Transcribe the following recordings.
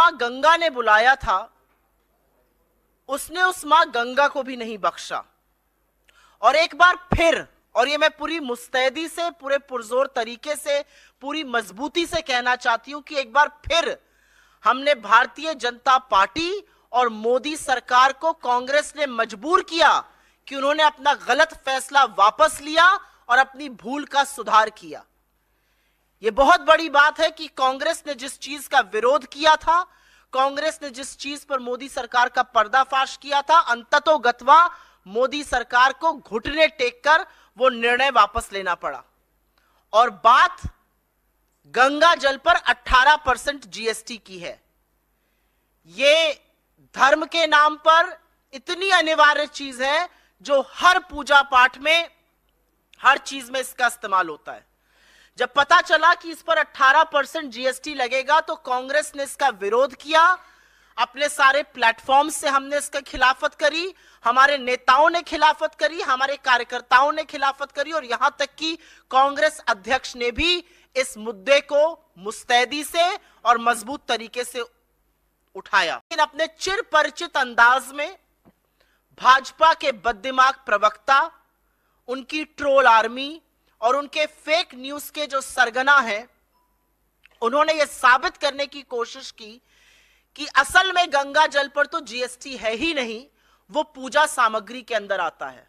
मां गंगा ने बुलाया था, उसने उस मां गंगा को भी नहीं बख्शा। और एक बार फिर, और ये मैं पूरी मुस्तैदी से, पूरे पुरजोर तरीके से, पूरी मजबूती से कहना चाहती हूं कि एक बार फिर हमने भारतीय जनता पार्टी और मोदी सरकार को, कांग्रेस ने मजबूर किया कि उन्होंने अपना गलत फैसला वापस लिया और अपनी भूल का सुधार किया। यह बहुत बड़ी बात है कि कांग्रेस ने जिस चीज का विरोध किया था, कांग्रेस ने जिस चीज पर मोदी सरकार का पर्दाफाश किया था, अंततोगत्वा मोदी सरकार को घुटने टेककर वो निर्णय वापस लेना पड़ा। और बात गंगा जल पर 18% जीएसटी की है। ये धर्म के नाम पर इतनी अनिवार्य चीज है जो हर पूजा पाठ में, हर चीज में इसका इस्तेमाल होता है। जब पता चला कि इस पर 18% जीएसटी लगेगा तो कांग्रेस ने इसका विरोध किया। अपने सारे प्लेटफॉर्म से हमने इसका खिलाफत करी, हमारे नेताओं ने खिलाफत करी, हमारे कार्यकर्ताओं ने खिलाफत करी, और यहां तक कि कांग्रेस अध्यक्ष ने भी इस मुद्दे को मुस्तैदी से और मजबूत तरीके से उठाया। लेकिन अपने चिर परिचित अंदाज में भाजपा के बददिमाग प्रवक्ता, उनकी ट्रोल आर्मी और उनके फेक न्यूज के जो सरगना हैं, उन्होंने यह साबित करने की कोशिश की कि असल में गंगा जल पर तो जीएसटी है ही नहीं, वो पूजा सामग्री के अंदर आता है।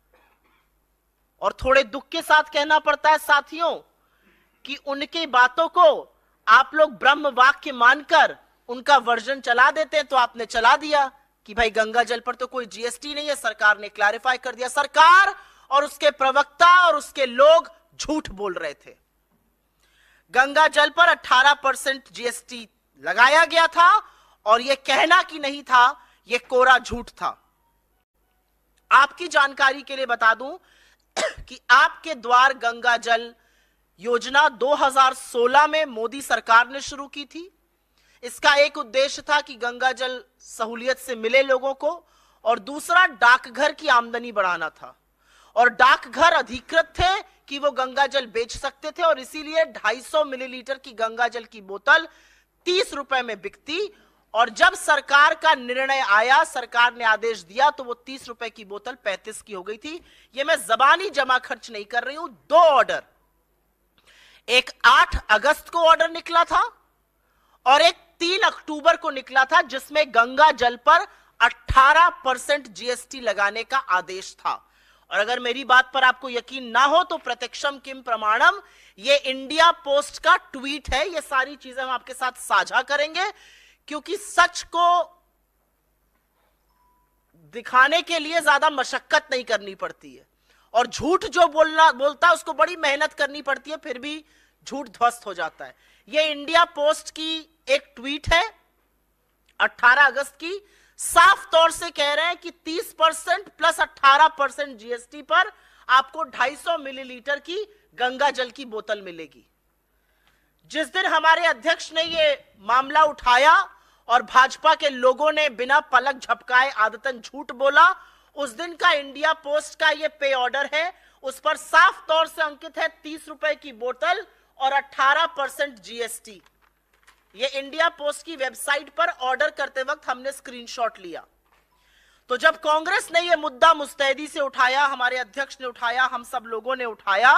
और थोड़े दुख के साथ कहना पड़ता है साथियों कि उनकी बातों को आप लोग ब्रह्म वाक्य मानकर उनका वर्जन चला देते हैं। तो आपने चला दिया कि भाई गंगा जल पर तो कोई जीएसटी नहीं है, सरकार ने क्लैरिफाई कर दिया। सरकार और उसके प्रवक्ता और उसके लोग झूठ बोल रहे थे। गंगा जल पर 18% जीएसटी लगाया गया था, और यह कहना कि नहीं था, यह कोरा झूठ था। आपकी जानकारी के लिए बता दूं कि आपके द्वार गंगा जल योजना 2016 में मोदी सरकार ने शुरू की थी। इसका एक उद्देश्य था कि गंगा जल सहूलियत से मिले लोगों को, और दूसरा डाकघर की आमदनी बढ़ाना था। और डाकघर अधिकृत थे कि वो गंगा जल बेच सकते थे, और इसीलिए 250 मिलीलीटर की गंगा जल की बोतल 30 रुपए में बिकती। और जब सरकार का निर्णय आया, सरकार ने आदेश दिया, तो वो 30 रुपए की बोतल 35 की हो गई थी। ये मैं जबानी जमा खर्च नहीं कर रही हूं। 2 ऑर्डर, एक 8 अगस्त को ऑर्डर निकला था और एक 3 अक्टूबर को निकला था, जिसमें गंगा जल पर 18% जीएसटी लगाने का आदेश था। और अगर मेरी बात पर आपको यकीन ना हो तो प्रत्यक्षम किम प्रमाणम, ये इंडिया पोस्ट का ट्वीट है। ये सारी चीजें हम आपके साथ साझा करेंगे, क्योंकि सच को दिखाने के लिए ज्यादा मशक्कत नहीं करनी पड़ती है, और झूठ जो बोलता है उसको बड़ी मेहनत करनी पड़ती है, फिर भी झूठ ध्वस्त हो जाता है। ये इंडिया पोस्ट की एक ट्वीट है 18 अगस्त की। साफ तौर से कह रहे हैं कि 30% प्लस 18% जीएसटी पर आपको 250 मिलीलीटर की गंगा जल की बोतल मिलेगी। जिस दिन हमारे अध्यक्ष ने ये मामला उठाया और भाजपा के लोगों ने बिना पलक झपकाए आदतन झूठ बोला, उस दिन का इंडिया पोस्ट का ये पे ऑर्डर है। उस पर साफ तौर से अंकित है 30 रुपए की बोतल और 18% जीएसटी। ये इंडिया पोस्ट की वेबसाइट पर ऑर्डर करते वक्त हमने स्क्रीनशॉट लिया। तो जब कांग्रेस ने यह मुद्दा मुस्तैदी से उठाया, हमारे अध्यक्ष ने उठाया, हम सब लोगों ने उठाया,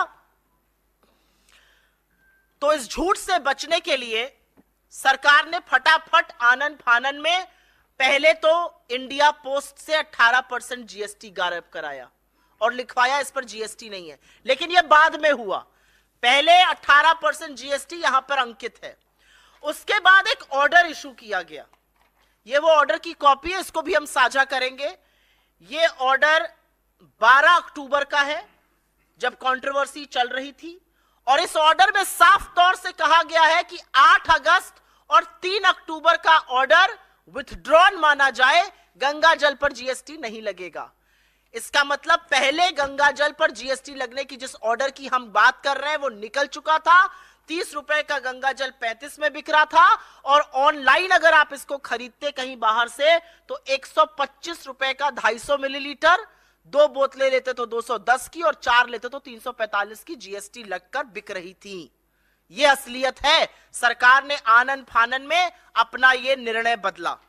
तो इस झूठ से बचने के लिए सरकार ने फटाफट आनन फानन में पहले तो इंडिया पोस्ट से 18% जीएसटी गायब कराया और लिखवाया इस पर जीएसटी नहीं है। लेकिन यह बाद में हुआ, पहले 18% जीएसटी यहां पर अंकित है। उसके बाद एक ऑर्डर इशू किया गया। यह वो ऑर्डर की कॉपी है, इसको भी हम साझा करेंगे। यह ऑर्डर 12 अक्टूबर का है, जब कंट्रोवर्सी चल रही थी, और इस ऑर्डर में साफ तौर से कहा गया है कि 8 अगस्त और 3 अक्टूबर का ऑर्डर विथड्रॉन माना जाए, गंगा जल पर जीएसटी नहीं लगेगा। इसका मतलब पहले गंगा जल पर जीएसटी लगने की जिस ऑर्डर की हम बात कर रहे हैं वो निकल चुका था। 30 रुपए का गंगा जल 35 में बिक रहा था, और ऑनलाइन अगर आप इसको खरीदते कहीं बाहर से तो 125 रुपए का 250 मिलीलीटर, 2 बोतलें लेते तो 210 की और 4 लेते तो 345 की जीएसटी लगकर बिक रही थी। ये असलियत है। सरकार ने आनन फानन में अपना ये निर्णय बदला।